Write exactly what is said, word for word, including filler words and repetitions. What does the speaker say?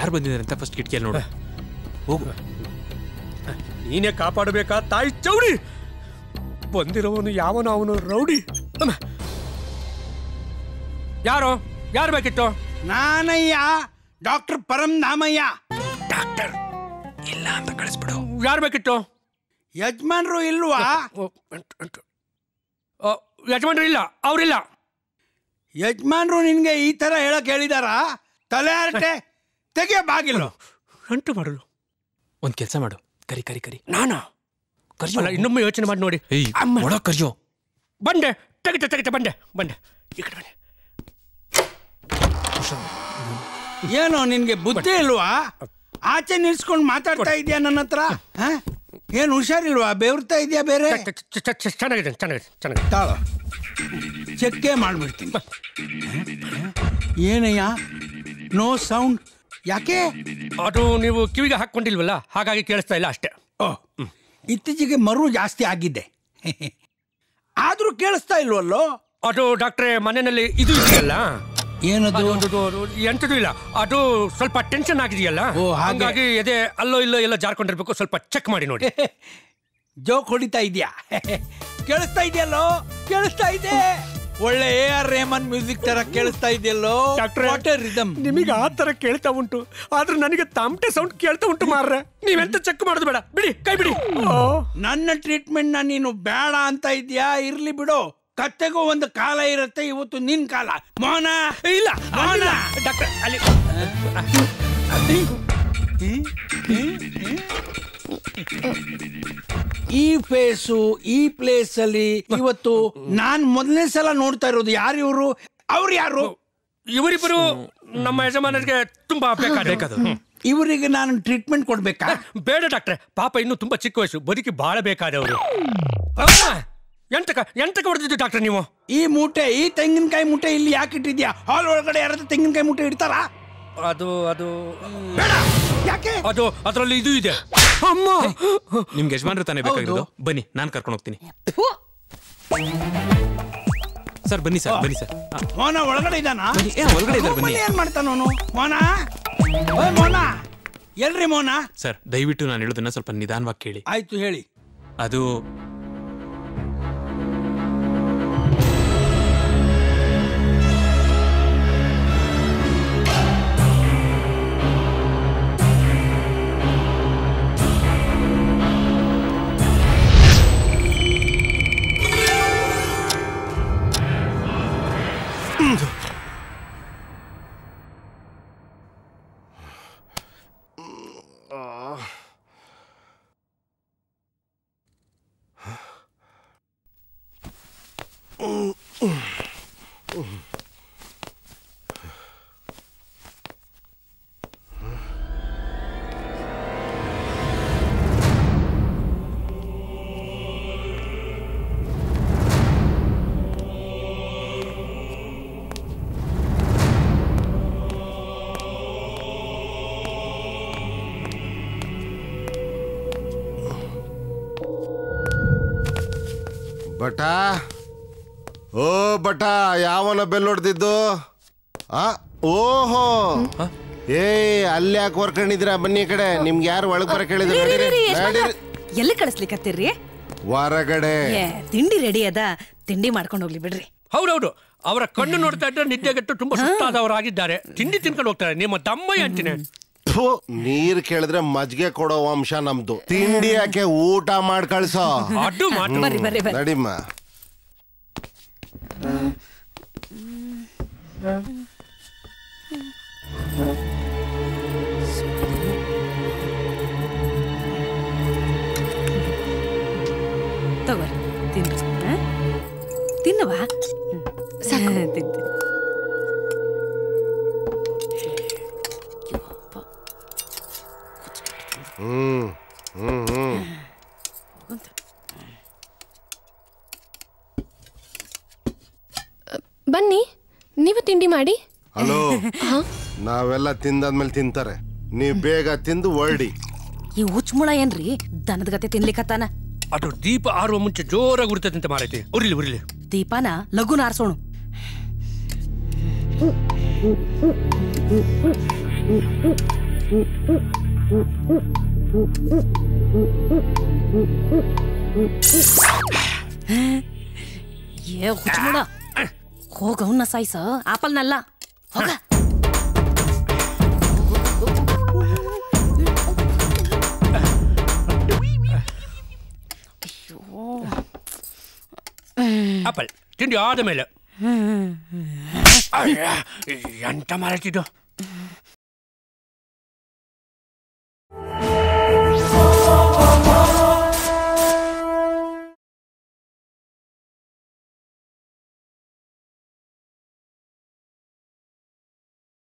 ಯಾರು ಬಂದಿದ್ದಾರೆ ಅಂತ ಫಸ್ಟ್ ಕಿಟಕಿಯಲ್ಲಿ ನೋಡು. ಹೋಗು. ನೀನೇ ಕಾಪಾಡಬೇಕಾ ತಾಯಿ ಚೌಡಿ? ಬಂದಿರೋವನು ಯಾವನು? ಅವನು ರೌಡಿ. ಯಾರೋ ಯಾರು ಬೇಕಿತ್ತು? ನಾನಯ್ಯ, ಡಾಕ್ಟರ್ ಪರಮಧಾಮಯ್ಯ. ಡಾಕ್ಟರ್ ಇಲ್ಲ ಅಂತ ಕಳಿಸ್ಬಿಡು. ಯಾರು ಬೇಕಿತ್ತು? ಯಜಮಾನ್ರು ಇಲ್ವಾ? ಯಜಮಾನ್ರು ಇಲ್ಲ, ಅವ್ರಿಲ್ಲ. ಯಜಮಾನ್ರು ನಿನ್ಗೆ ಈ ತರ ಹೇಳಕ್ ಹೇಳಿದಾರ? ತಲೆ ಹರಟೆ ತೆಗೆ ಬಾಗಿಲು. ಅಂಟು ಮಾಡಲು ಒಂದ್ ಕೆಲಸ ಮಾಡು, ಕರಿ ಕರಿ ಕರಿ. ನಾನಾ ಕರ್ಜೋ? ಇನ್ನೊಮ್ಮೆ ಯೋಚನೆ ಮಾಡಿ ನೋಡಿ. ಒಳಗ್ ಕರ್ಜೋ. ಬಂದೆ, ತೆಗಿತ ತೆಗಿತ ಬಂದೆ ಬಂದೆ ಈ ಕಡೆ ಬನ್ನಿ. ಏನೋ ನಿನ್ಗೆ ಬುದ್ಧಿ ಇಲ್ವಾ? ಆಚೆ ನಿಲ್ಸ್ಕೊಂಡು ಮಾತಾಡ್ತಾ ಇದೀಯ ನನ್ನ ಹತ್ರ. ಏನ್ ಹುಷಾರಿಲ್ವಾ? ಬೆವರ್ತಾ ಇದೆಯಾ ಬೇರೆ? ಚೆನ್ನಾಗಿದೆ ಚೆನ್ನಾಗಿದೆ ಚೆನ್ನಾಗಿದೆ. ತಾಳ ಚೆಕ್ಕೆ ಮಾಡ್ಬಿಡ್ತೀನಿ. ಏನಯ್ಯ ನೋ ಸೌಂಡ್? ಯಾಕೆ? ಅದು ನೀವು ಕಿವಿಗೆ ಹಾಕೊಂಡಿಲ್ವಲ್ಲ, ಹಾಗಾಗಿ ಕೇಳಿಸ್ತಾ ಇಲ್ಲ ಅಷ್ಟೇ. ಓ, ಇತ್ತೀಚೆಗೆ ಮರು ಜಾಸ್ತಿ ಆಗಿದ್ದೆ, ಆದ್ರೂ ಕೇಳಿಸ್ತಾ ಇಲ್ವಲ್ಲೋ? ಅದು ಡಾಕ್ಟ್ರೆ ಮನೆಯಲ್ಲಿ ಇದು ಇದೆಯಲ್ಲ. ಏನದು? ಎಂತದೂ ಇಲ್ಲ, ಅದು ಸ್ವಲ್ಪ ಟೆನ್ಷನ್ ಆಗಿದೆಯಲ್ಲ, ಹಾಗಾಗಿ ಎದೆ ಅಲ್ಲೋ ಇಲ್ಲೋ ಎಲ್ಲ ಜಾರ್ಕೊಂಡಿರ್ಬೇಕು. ಸ್ವಲ್ಪ ಚೆಕ್ ಮಾಡಿ ನೋಡಿ. ಜೋಕ್ ಹೊಡಿತಾ ಇದೆಯಾ? ಕೇಳಿಸ್ತಾ ಇದೆಯಲ್ಲೋ? ಕೇಳಿಸ್ತಾ ಇದೆ. ಒಳ್ಳೆ ಎ ಆರ್ ರೆಹಮಾನ್ ಮ್ಯೂಸಿಕ್ ತರ ಕೇಳಿಸ್ತಾ ಇದೆಯಲ್ಲೋ ಡಾಕ್ಟ್ರೆ. ರಿದಮ್ ನಿಮಗೆ ಆ ತರ ಕೇಳ್ತಾ ಉಂಟು, ಆದ್ರೆ ನನಗೆ ತಮಟೆ ಸೌಂಡ್ ಕೇಳ್ತಾ ಉಂಟು ಮಾರ್ರೆ. ನೀವೆಂತ ಚೆಕ್ ಮಾಡೋದು ಬೇಡ, ಬಿಡಿ, ಕೈ ಬಿಡಿ. ನನ್ನ ಟ್ರೀಟ್ಮೆಂಟ್ ನ ನೀನು ಬೇಡ ಅಂತ ಇದೆಯಾ? ಇರ್ಲಿ ಬಿಡು, ಕತ್ತೆಗೂ ಒಂದು ಕಾಲ ಇರುತ್ತೆ. ಇವತ್ತು ನಿನ್ ಕಾಲ. ಮೋಹನ ಇಲ್ಲ, ಮೋಹನ ಡಾಕ್ಟರ್ ಅಲ್ಲಿ ಈ ಫೇಸು ಈ ಪ್ಲೇಸ್ ಅಲ್ಲಿ ಇವತ್ತು ನಾನ್ ಮೊದಲನೇ ಸಲ ನೋಡ್ತಾ ಇರೋದು. ಯಾರು ಇವರು? ಅವ್ರು ಯಾರು? ಇವರಿಬ್ಬರು ನಮ್ಮ ಯಜಮಾನರಿಗೆ ತುಂಬಾ ಬೇಕಾದ. ಇವರಿಗೆ ನಾನು ಟ್ರೀಟ್ಮೆಂಟ್ ಕೊಡ್ಬೇಕಾ? ಬೇಡ ಡಾಕ್ಟ್ರೆ, ಪಾಪ ಇನ್ನು ತುಂಬಾ ಚಿಕ್ಕ ವಯಸ್ಸು, ಬದುಕಿ ಬಾಳ ಬೇಕಾದವರು. ಎಂತಕ ಎಂತಕ ಹೊಡೆದಿದ್ದು ಡಾಕ್ಟರ್ ನೀವು? ಈ ಮೂಟೆ, ಈ ತೆಂಗಿನಕಾಯಿ ಮೂಟೆ ಇಲ್ಲಿ ಯಾಕೆ ಇಟ್ಟಿದ್ಯಾ? ಹಾಲ್ ಒಳಗಡೆ ಯಾರಾದ್ರೂ ತೆಂಗಿನಕಾಯಿ ಮೂಟೆ ಇಡ್ತಾರ? ಅದು ಅದು ಬೇಡ. ಯಾಕೆ? ಅದು ಅದರಲ್ಲಿ ಇದು ಇದೆ. ಅಮ್ಮ, ನಿಮ್ಗೆ ಯಜಮಾನ್ರು ತಾನೇ ಬೇಕಾಗಿರೋದು? ಬನ್ನಿ, ನಾನು ಕರ್ಕೊಂಡು ಹೋಗ್ತೀನಿ. ಸರ್ ಬನ್ನಿ ಸರ್, ಬನ್ನಿ ಸರ್. ಮೋನ ಒಳಗಡೆ ಇದ್ದಾನ? ಒಳಗಡೆ ಇದ್ದಾರೆ, ಬನ್ನಿ. ಏನ್ ಮಾಡ್ತಾನವನು? ಮೋನ, ಓಯ್ ಮೋನ, ಎಲ್ರಿ ಮೋನ? ಸರ್ ದಯವಿಟ್ಟು ನಾನು ಹೇಳೋದನ್ನ ಸ್ವಲ್ಪ ನಿಧಾನವಾಗಿ ಕೇಳಿ. ಆಯ್ತು ಹೇಳಿ. ಅದು ಬಟ, ಓ ಬಟ, ಯಾವನ ಬೆಲ್ ಹೊಡೆದಿದ್ದು? ಓಹೋ, ಏ ಅಲ್ಲಿ ಯಾಕೆ ಹೊರ್ಕೊಂಡಿದ್ದೀರಾ? ಬನ್ನಿ ಕಡೆ. ನಿಮ್ಗೆ ಯಾರು ಒಳಗ್ ಬರ ಕೇಳಿದ್ರೆ? ಎಲ್ಲಿ ಕಳಿಸ್ಲಿಕ್ಕತ್ತೀರ್ರಿ? ಹೊರಗಡೆ ತಿಂಡಿ ರೆಡಿ ಅದ, ತಿಂಡಿ ಮಾಡ್ಕೊಂಡು ಹೋಗ್ಲಿ ಬಿಡ್ರಿ. ಹೌದೌದು, ಅವರ ಕಣ್ಣು ನೋಡ್ತಾ ಇದ್ರೆ ನಿದ್ದೆಗೆಟ್ಟು ತುಂಬಾ ಸುಸ್ತಾದವರಾಗಿದ್ದಾರೆ. ತಿಂಡಿ ತಿನ್ಕೊಂಡು ಹೋಗ್ತಾರೆ. ನಿಮ್ಮ ತಮ್ಮಯ್ಯ ಅಂತೀನಿ. ನೀರ್ ಕೇಳಿದ್ರೆ ಮಜ್ಗೆ ಕೊಡೋ ವಂಶ ನಮ್ದು. ತಿಂಡಿ ಯಾಕೆ, ಊಟ ಮಾಡಿ ಕಳ್ಸೋ. ನಡಿಮ್ಮ. ತಗೋರಿ, ತಿನ್ನ ತಿನ್ನವಾ? ತಿಂತ ಹ್ಮ್ ಹ್ಮ್ ಹ್ಮ್ ಬನ್ನಿ, ನೀವು ತಿಂಡಿ ಮಾಡಿ. ಹಲೋ, ನಾವೆಲ್ಲ ತಿಂದಾದ್ಮೇಲೆ ತಿಂತಾರೆ, ನೀವ್ ಬೇಗ ತಿಂದು ಹೊರಡಿ. ಈ ಹುಚ್ಚುಮುಳ ಏನ್ರಿ ದನದ ಗತೆ ತಿನ್ಲಿಕ್ಕತ್ತಾನ? ಅದು ದೀಪ ಆರುವ ಮುಂಚೆ ಜೋರಾಗಿ ಉರಿತದಂತ ಮಾರೈತಿ. ಉರಿಲಿ ಉರಿಲಿ. ದೀಪಾನ ಲಘುನ ಆರ್ಸೋಣ. ಏ ಹುಚ್ಚುಮುಳ ಹೋಗ ಅವನ್ನ ಸಾಯ್ಸ ಆಪಲ್ನಲ್ಲ ಹೋಗ ಆಪಲ್ ತಿಂಡಿ ಆದ ಮೇಲೆ ಎಂತ ಮಾರಾಯ್ತಿದ್ದು